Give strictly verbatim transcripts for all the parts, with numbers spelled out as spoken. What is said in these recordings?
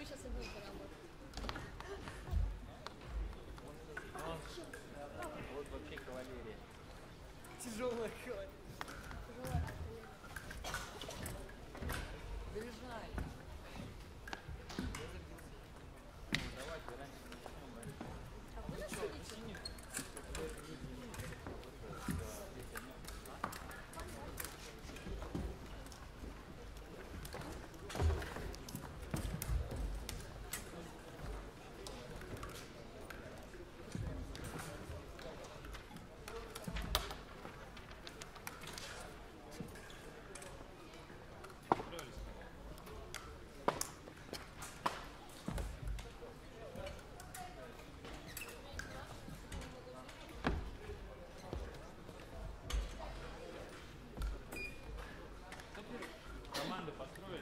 сейчас и будем поработать. Вот вообще кавалерия. Тяжелая кавалерия. Тяжелая кавалерия. Заряжай. Давайте раньше начнем. А вы нас видите? Команды построить.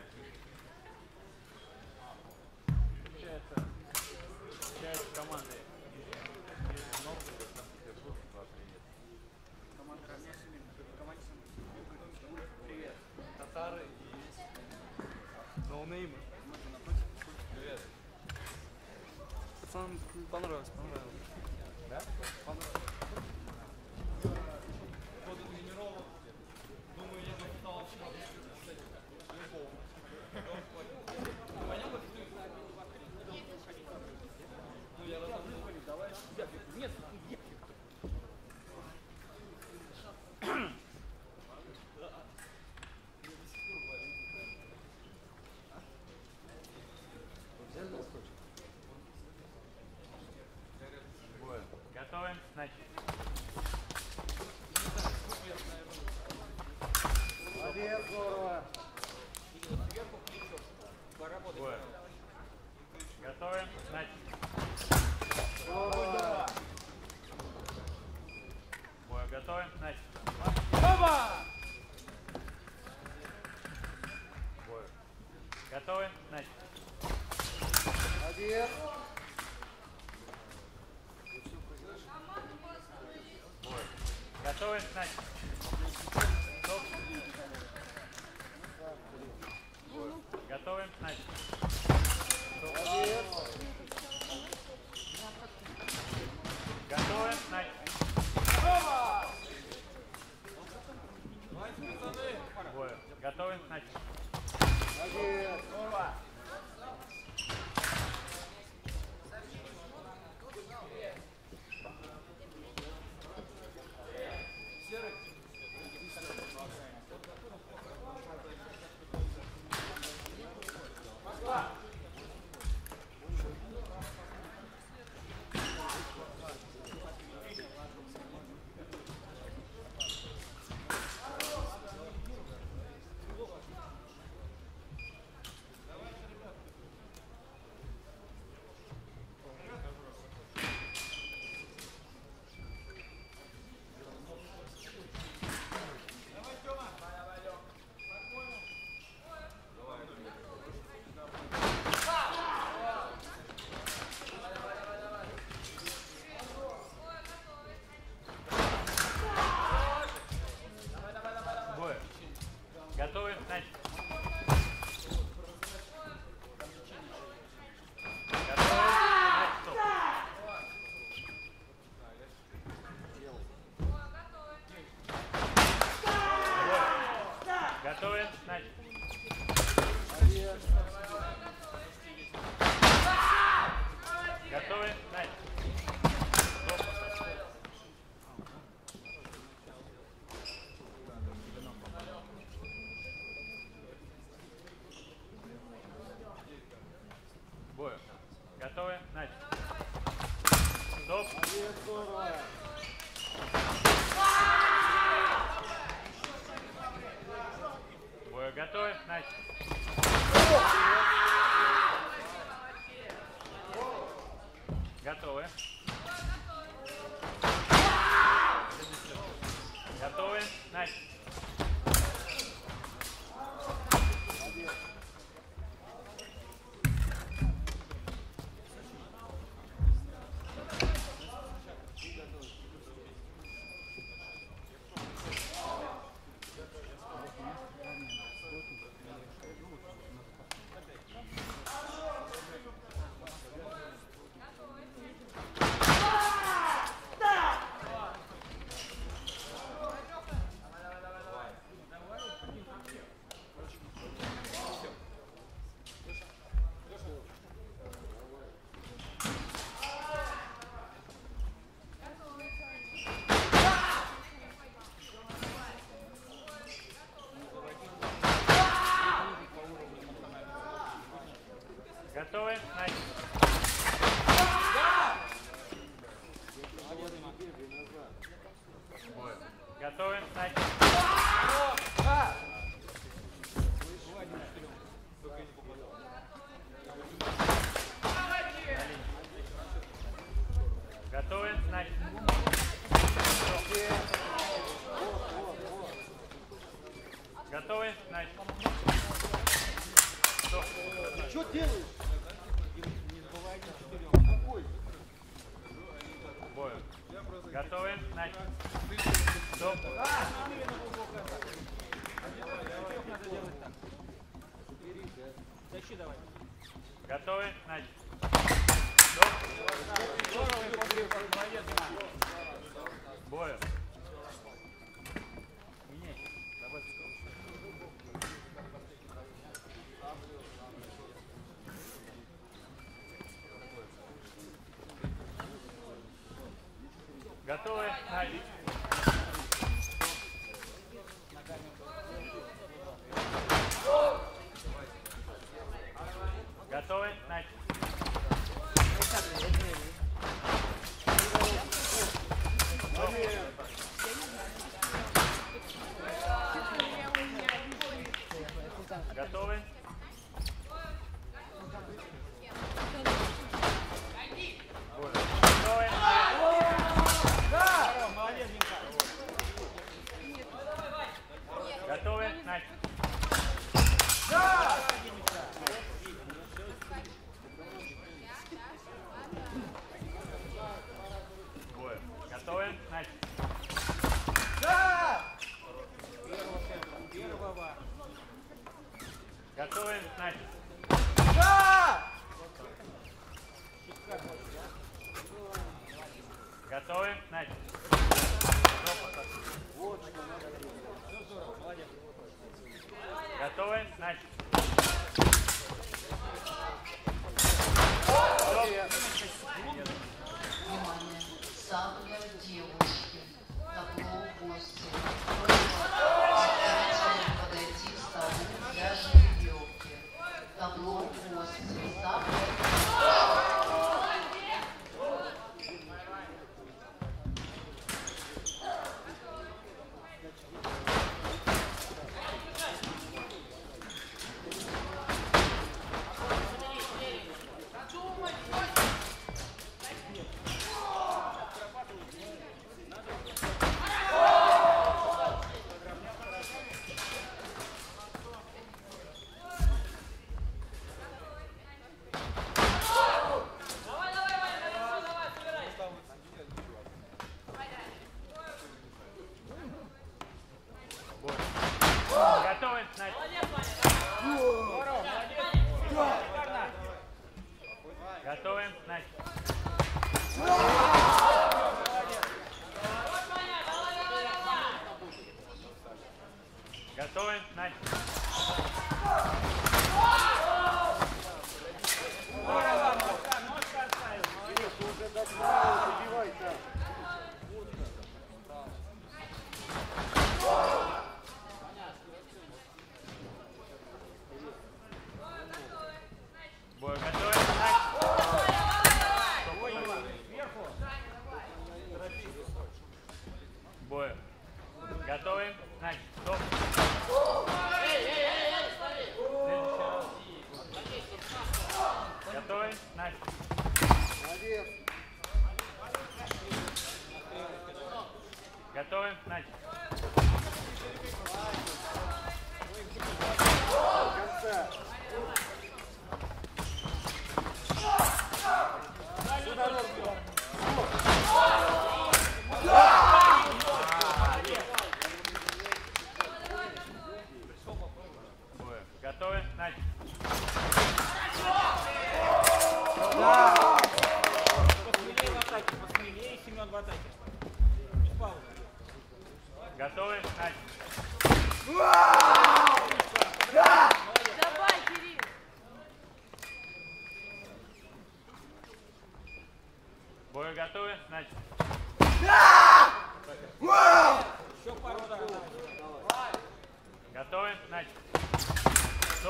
Получается, часть команды из Новгорода, Санкт-Петербург, привет. Команда равняйся, команде Санкт-Петербург. Привет. Татары и Ноунеймы. привет. Пацанам понравилось, понравилось. Да? Понравилось. Ходу тренировок. Думаю, я попытался любого. Понятно, что ты? Ну, я разобрал. Давай. Нет, нет. Готовим? Начали. Молодец, здорово. Бой. Готовим? Начали. Здорово. Бой. Готовим? Начали. Опа! Бой. Готовим? Начали. Молодец. Бой. Готовим? Начали. Стоп. Бой. Готовим? Начали. Молодец. Готовим? Начали. Бой. Готовим? Начали. Молодец. Здорово. Бой. Готовим? Начали. Готовим? Начали. Стоп. Бой. Готовим? Начали. Молодец. Готовы? Начали. Бой. Готовы? Начали. Стоп. Молодец, здорово. Бой. Готовы? Начали. Готовы. Готовы? Начали. Готовы? Начать. Готовы? Начать. Готовы? Готовы? Молодец, Димка. Готовы? Начать. Бой. Готовы? Начать. Первого. Готовы? Начать. Готовы? Начать. Готовы? Начать. Внимание! Сабля девушки. Табло гости. Просьба подойти к столу для жеребьевки. Табло гости. Сабля. Готовы? Начать. Готовы? Начать. Готовы? Начать. Уже догнал, забивай-то. Бой. Готовы? Начать. Бой. Готовы? Начать. Стоп. Готовы? Начать. Молодец. Готовы? Начать. До конца. Сюда ножку. Бой. Готовы? Начать. Посмелее в атаке, посмелее, Семен в атаке. Без паузы. Готовы? Начать. Давай, Кирилл! Бой. Готовы? Начать. Еще пару ударов. Готовы? Начать. Стоп.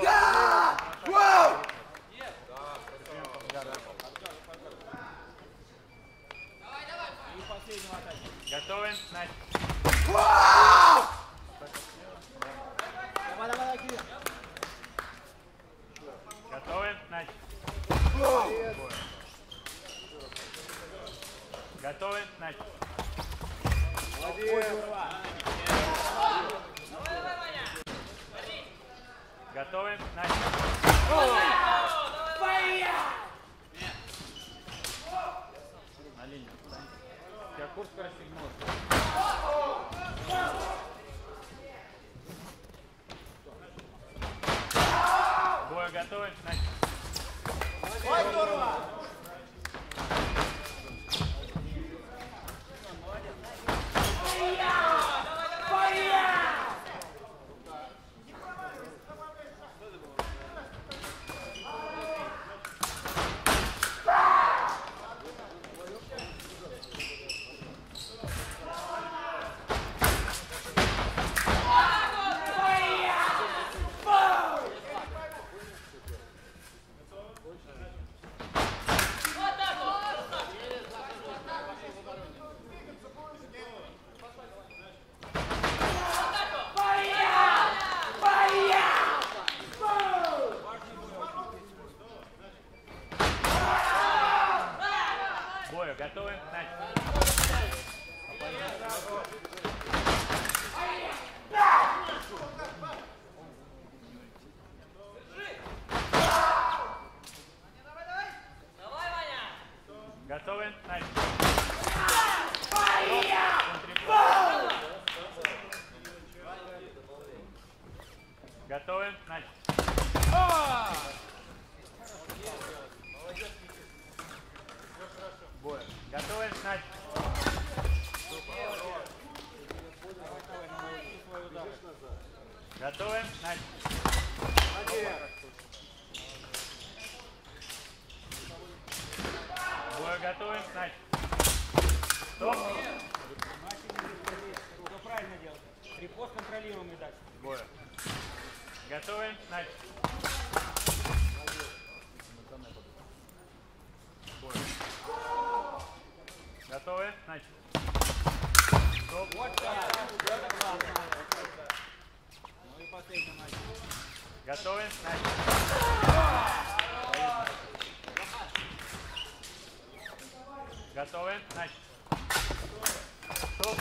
И последний в атаке. Готовы? Начать. Давай, давай, давай, Кирилл. Готовы? Начать. Молодец. Готовы? Начать. Молодец. Готовы? Начать. На линию. У тебя курс расстегнулся. Бой. Готовы? Начать. Ой, здорово! бою. Готовы? Начали. Готовы? Начали. Готовы? Начали. Бой. Готовы? Начали. Готовы? Начали. Бой. Готовы? Начали. Стоп. Все правильно делать. Репост контролируемый дальше. Бой. Готовы? Начали. Бой. Готовы? Начали. Стоп. Вот так. Это классно. Ну и последний матч. Готовы? Начали. Готовы? Начали. Стоп.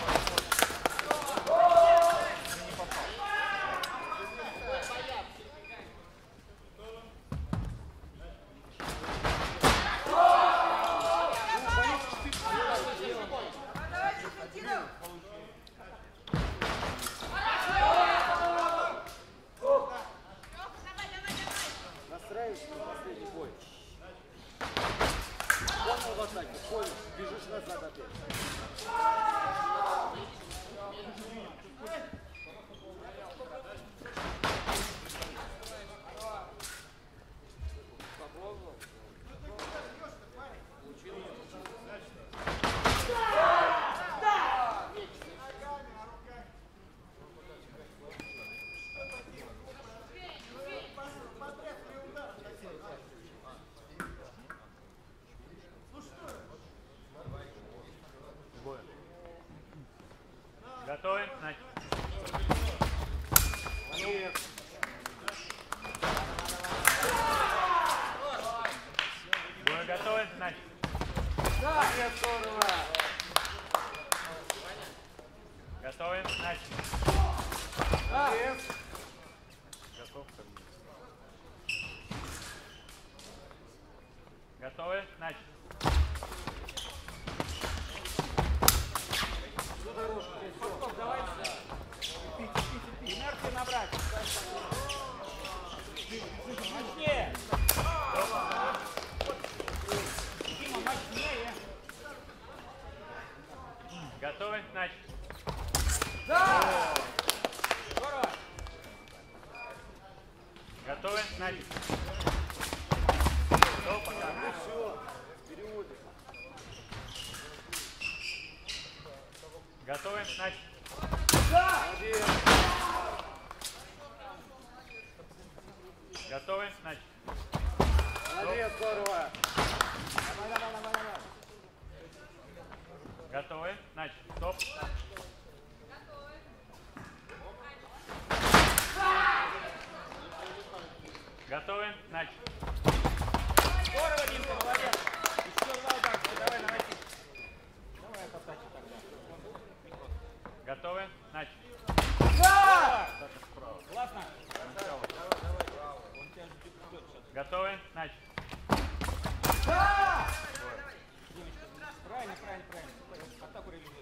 Настраиваешься на последний бой. Понял в атаке, понял. Бежишь назад опять. Бой. Готовы? Начали. Нет. Бой. Готовы? Начали. Нет, здорово. Готовы? Начали. Нет. Готов? Готовы? Начали. Стоп, давай. Инерцию набрать. Мощнее. Дима, мощнее. Готовы? Начали. Здорово. Готовы? Начали. Стоп, пока. Все. Переводим. Готовы? Начали. Молодец. Готовы? Начали. Молодец, здорово. Готовы? Начали. Стоп. Готовы? Начали. Здорово, Димка, молодец. Еще два удара. Давай, наноси. Давай поставьте тогда. Готовы? Начали. Классно. Он тебя ждет сейчас. Готовы? Начали. Димочка, правильно, правильно, правильно. Атаку реализуй.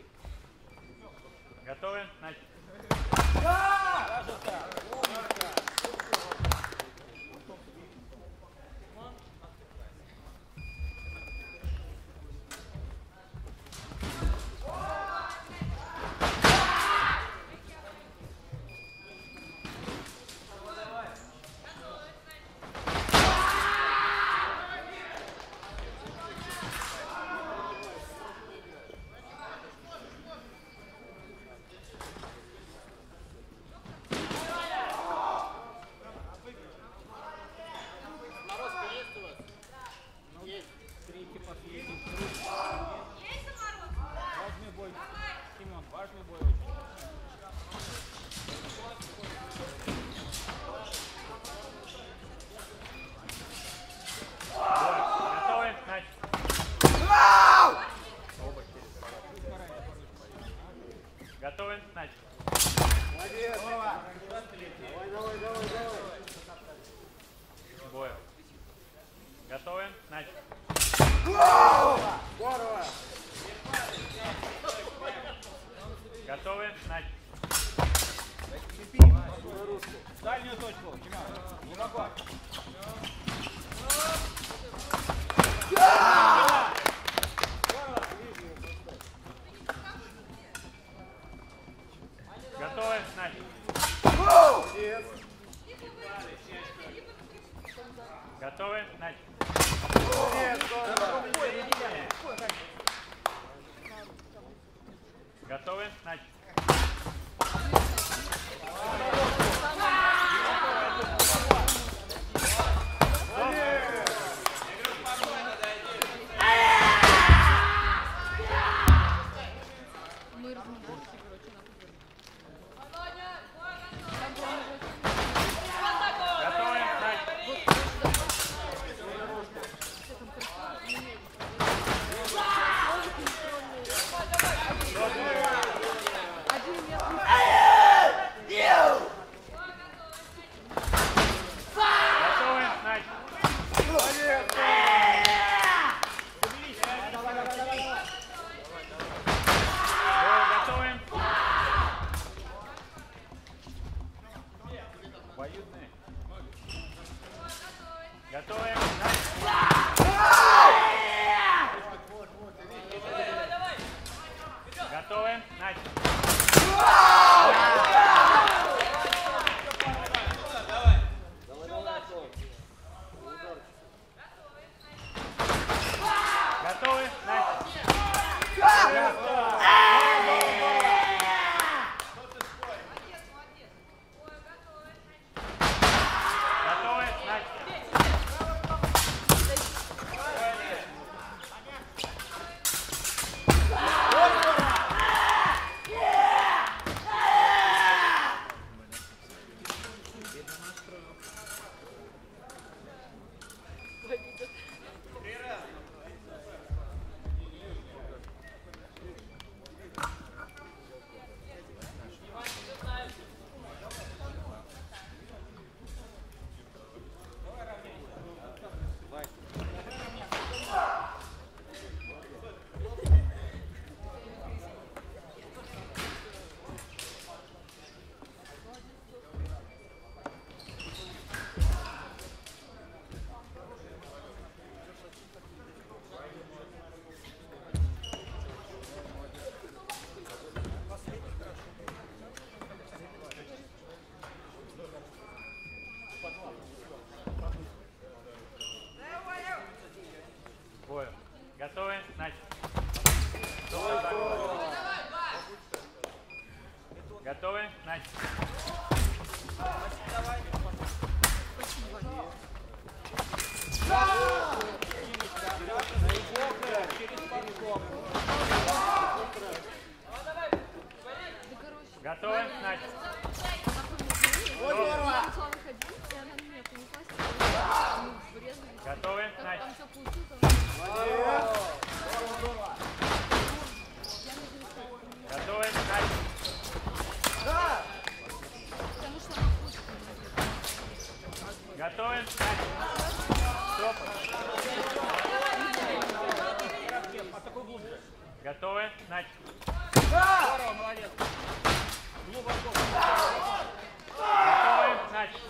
Готовы? Начали. Здорово, молодец. Глубоко. Готовы? Начали.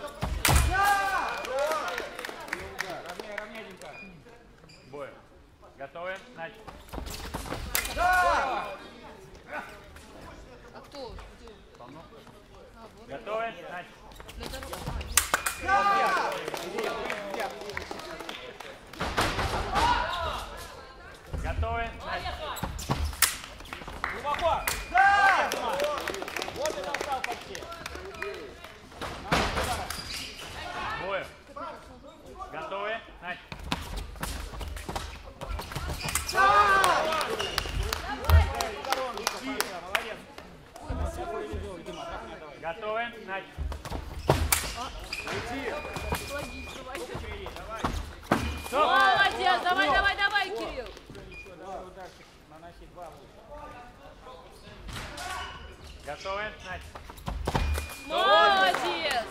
Ровнее, ровненько. Бой. Готовы? Начали. Здорово. А кто? Где? Полно. А, вот. Готовы? Начали. На дорогу. Готовы? Начали. Глубоко. Да! Вот и достал почти. Бой. Готовы? Начали. Молодец. Я повезу, Дима, так не давай. Готовы? Начали. Стоп! Молодец, давай, давай, давай, Кирилл. Еще, давай ударчик, наноси два лучше. Готовы? Начали. Молодец.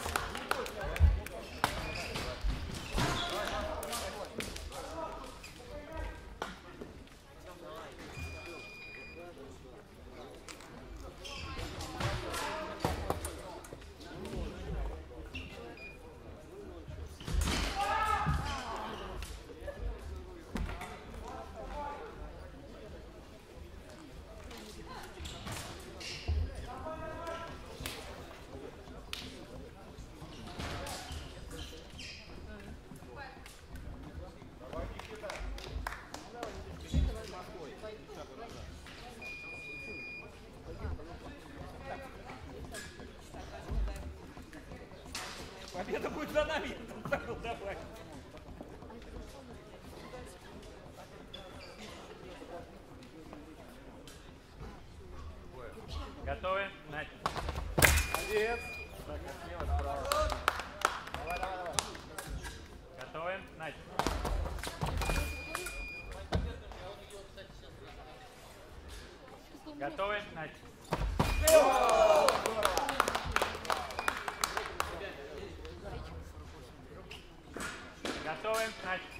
Победа будет за нами, я там забыл добавить. Готовы? Начали. Молодец. Готовы? Начали. Готовы? Начали. Готовы? Начали.